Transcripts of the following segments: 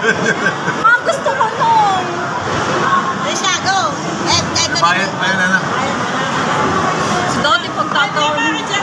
Gusto ko nun. Risha, go. Bayad na lang. Si Dodi pagtataon.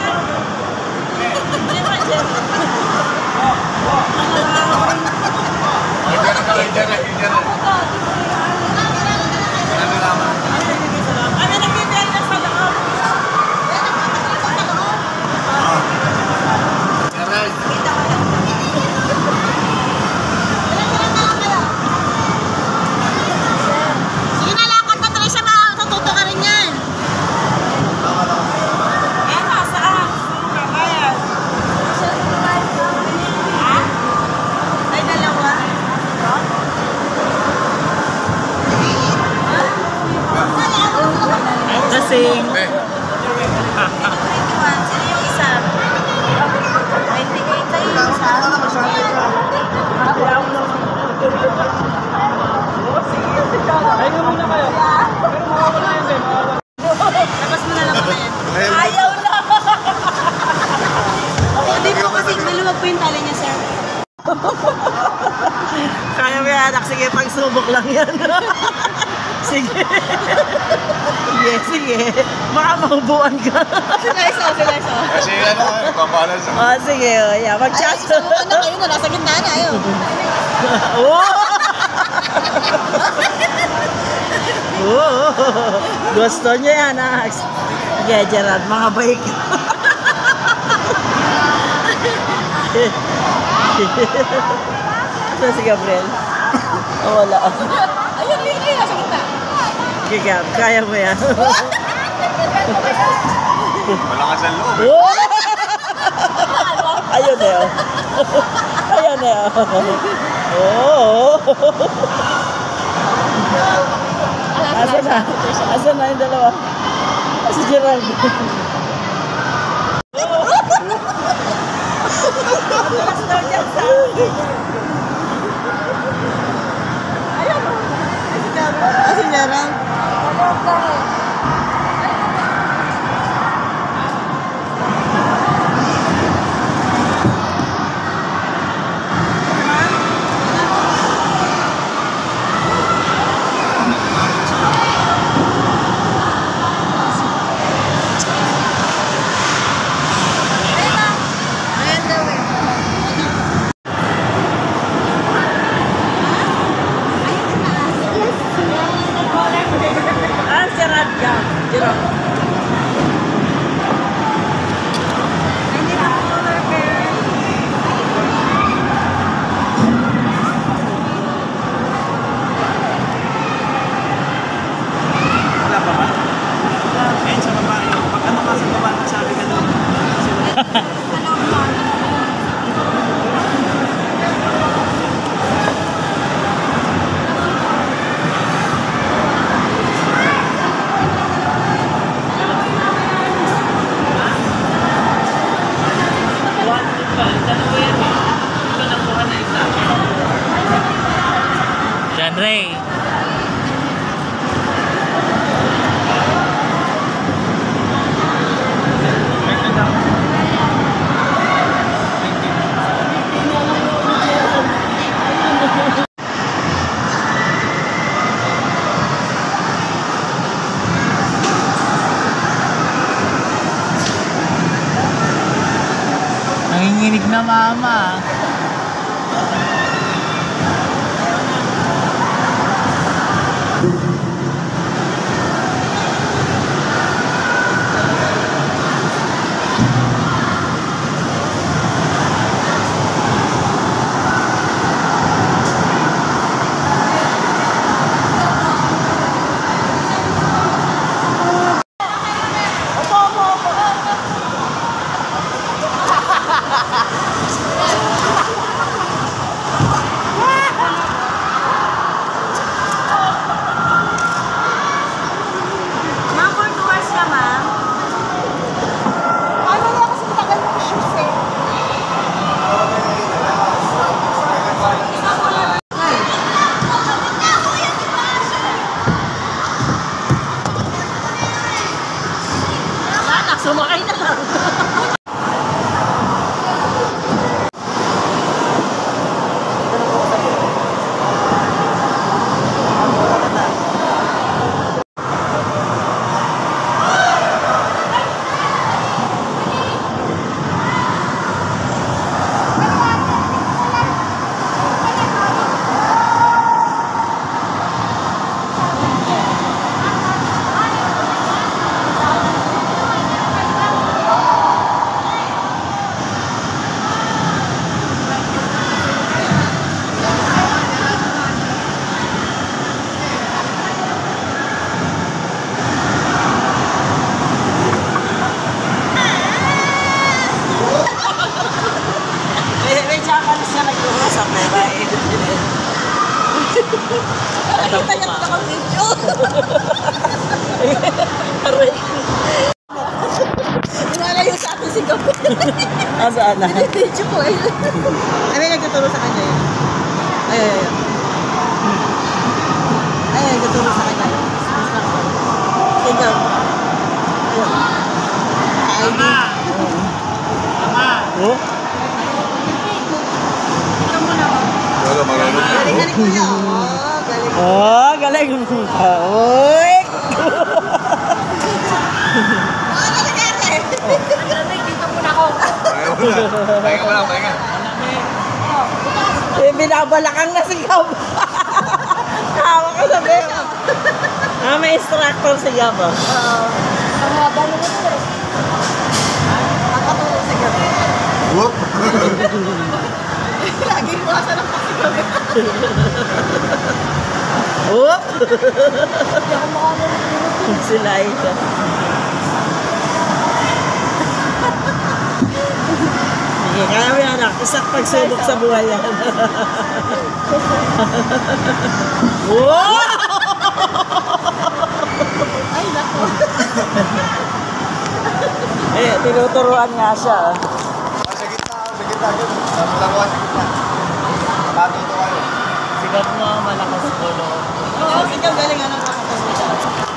Kasing. Ayun muna kayo. Pero mawawala yun din. Labas mo na lang kami. Ayaw na! Hindi po kasi maluwag po yung tali niya, sir. Kaya mo yan, anak. Sige, pagsubok lang yan. Sige. Sige, sige. Baka mahubuan ka. Sila isa. Kasi ano, pambalan sa... Oh, sige. Yeah, mag-chat. Ay, isa na kayo na. Nasa gitna na. Ayaw. Oh! Oh! Gusto niya yan, Ax. Sige, Gerard. Mga bike. Ito si Gabriel. Oh, wala. Ayun. Nasa gitna. Sige, Gab. Kaya mo yan. Malakas ang loob. Oh! Ayun na yun. Ayun na yun. Oh! Asan na? Asan na yung dalawa? Si Gerald. Si Gerald. Ray. Nanginginig na mama. Sana. Video ko eh. Ay, may nagtuturo sa kanya yun. Ay. Ay, nagtuturo sa kanya yun. Ikaw. ID. Oh? Wala, marunong. Galing ko niya. Galing. Oh, galing. Uy! Dito muna ako. Ayaw mo na. Pahinga mo lang, pahinga. Eh, binabalakang na sigaw. Kawa ka sabi. May instructor sigaw ba? Ang haba naman ito eh. Nakatulog sa gabi. Whoop! Laging iwasan ang pasigabi. Oop! Hindi ako makakalimutan. Sila ito. Sige, kaya mo yan anak. Isang pagsubok sa buhay yan. Wow! Ay, naku. Eh, tinuturuan nga siya. Sa gitna, sa gitna. Sama lang ako sa gitna. Matuto kayo. Sigat mo ang malakas ulo. Oo, sigaw galing ano nakakasita.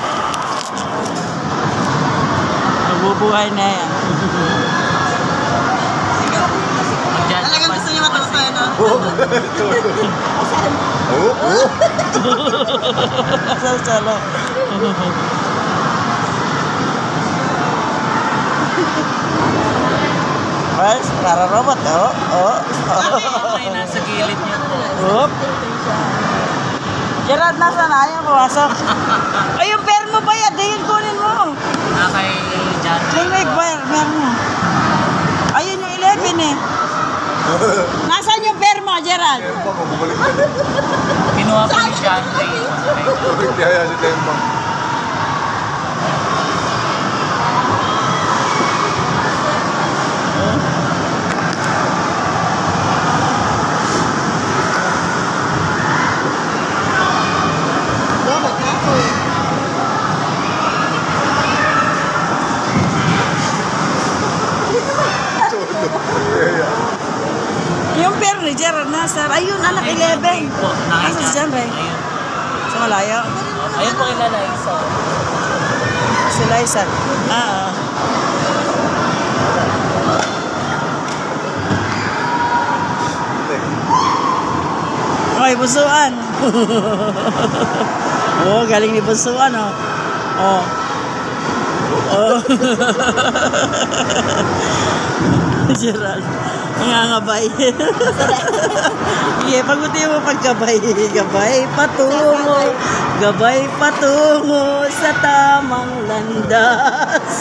Nabubuhay na yan. Sigaw. Mag-judge Talagang gusto niya matuto eh, no? Whoop! Whoop! Salo-salo. Guys, para robot, oh. May nasa gilid niyo po. Oop. Gerard, nasa na? Ayaw pumasok. Ay, yung pair mo ba yan? Dahil kunin mo. Na kay John. May pair mo. Ayun yung 11 eh. Nasaan yung pair mo, Gerard? Tempa, bumalik ka. Kinuha po ni John Ray. Bumalik kaya si Tempa. Dapat na ako eh. Yung pair ni Gerard, nasa. Ayun, anak 11. Po, Nasa si John Ray. Ayun. Sa malayo. Ayun po kilala isa. Si Liza. Okay, busuan. Oh, galing ni busuan, oh. Oh. Oh. Gerald. Ngangabay. Sige, paguti mo pagkabay. Gabay patungo. Gabay patungo sa tamang landas.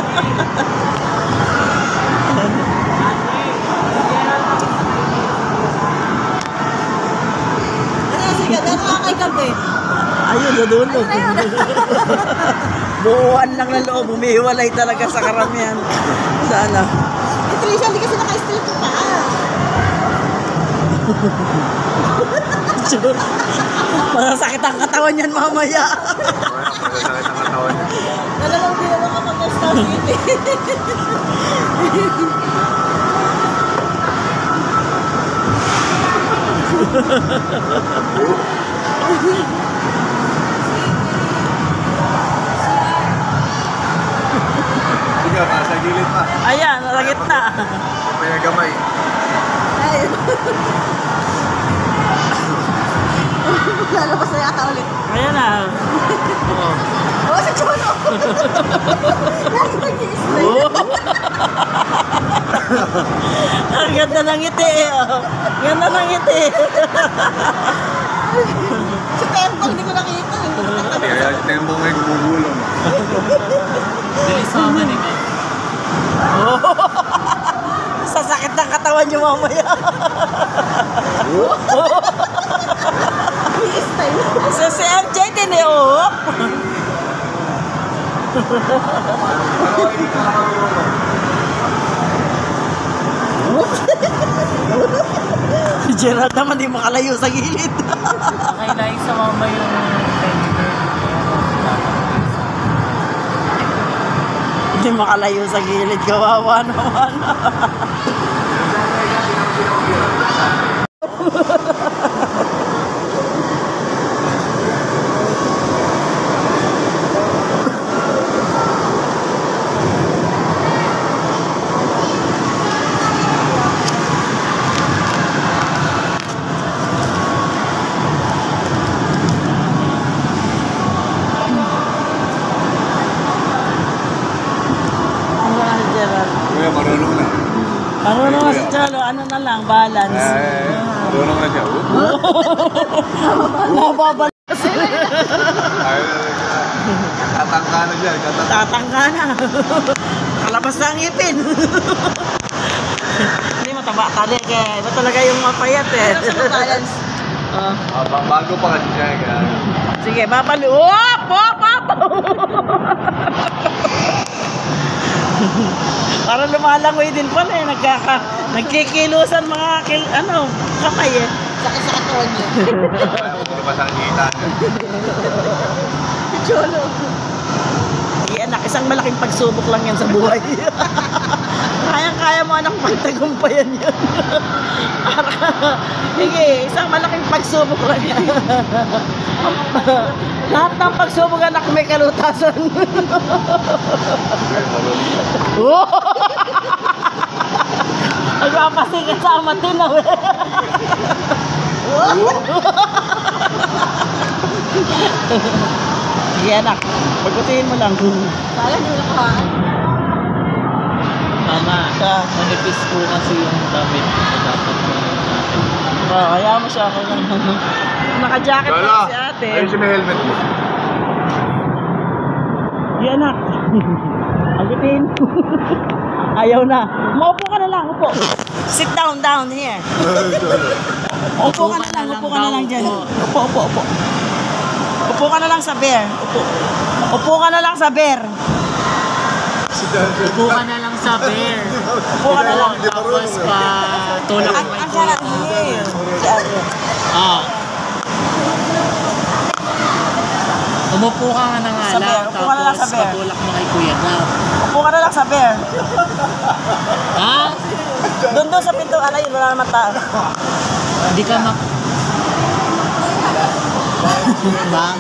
Ano, sigaw. Ano nga kay gabi? Ayun, sa dulo. Buuan lang ng loob. Humihiwalay talaga sa karamihan. Sana. Trisha, hindi kasi naka-straight yung paa. Sure. Masasakit ang katawan yan mamaya. Masasakit ang katawan niya. Dalawang din naman kapag na-star city. Sige, nasa gilid pa. Ayan, nasa gitna. May gamay. Ayun. Lalabas na yata ulit. Ayan na. Oo, si Chono. Lagi nag-i-slay. Oh. Ang ganda ng ngiti eh. Oh. Ganda ng ngiti. Si Tempo, hindi ko nakita. Kaya si Tempo may gumugulong. Bilis naman eh. Oh. Sasakit ng katawan niyo mamaya. Si MJ din eh, oh. Si Gerald naman di makalayo sa gilid. Nakailayin sa mama yung Hindi makalayo sa gilid. Kawawa naman. Kuya, marunong na. Marunong na si Cholo, ano na lang, balance. Marunong na siya. Nababal. Tatangka na dyan. Tatangka na. Kalabas na ang ngipin. Hindi mataba talik eh. Iba talaga yung mapayat eh. Balance. Bago pa kasi siya. Sige, babalo. Op! Op! Op! Para lumalangoy din pala eh. Nagkikilusan mga kamay eh. Sakit sa katawan niya. Ano pa sa kita niya? Cholo. Anak, isang malaking pagsubok lang yan sa buhay. Kayang-kaya mo anak pagtagumpayan yan. Sige, isang malaking pagsubok lang yan. Lahat ng pagsubok anak may kalutasan. Nagpapasikat sa matinaw eh. Sige anak, pagputihin mo lang. Kala niyo na ka. Mama, manipis po kasi yung damit na dapat ko natin. Kaya mo siya ako lang. Naka-jacket Lolo, pa si ate. ayun siya may helmet mo. Di anak. Agutin. Ayaw na. Maupo ka na lang, upo. Sit down here. Upo ka na lang dyan. Upo. Upo ka na lang sa bear. Upo ka na lang sa bear. Upo ka na lang sa bear. Upo ka na lang. Tapos pa tulak mo Ang sarap niya. Umupo ka nga na nga Sa bear. lang. Upo ka na lang sa Tapos bear. patulak mo kay Kuya Gab. Upo ka na lang sa bear. Ha? Doon sa pinto. Alay, wala naman tao. Hindi ka Bang?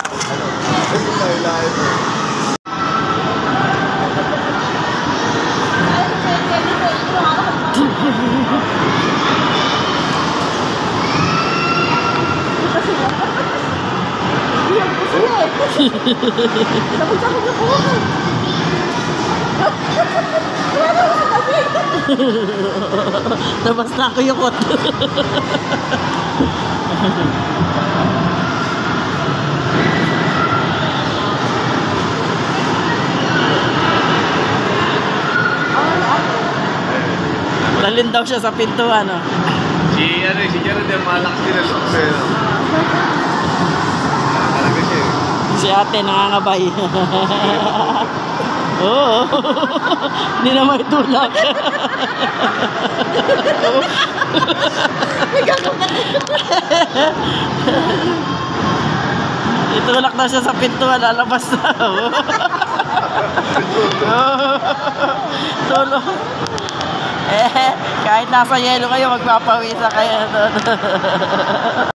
Labas na ako yukot. Lalin daw siya sa pintuan, no? Si Jared yung malakas din ang suksel. Talaga siya eh. Si ate nangangabay. Oo. Hindi na may tulak. Itulak na siya sa pintuan, lalabas na. Tulog. Kahit nasa yelo kayo, magpapawisa kayo doon.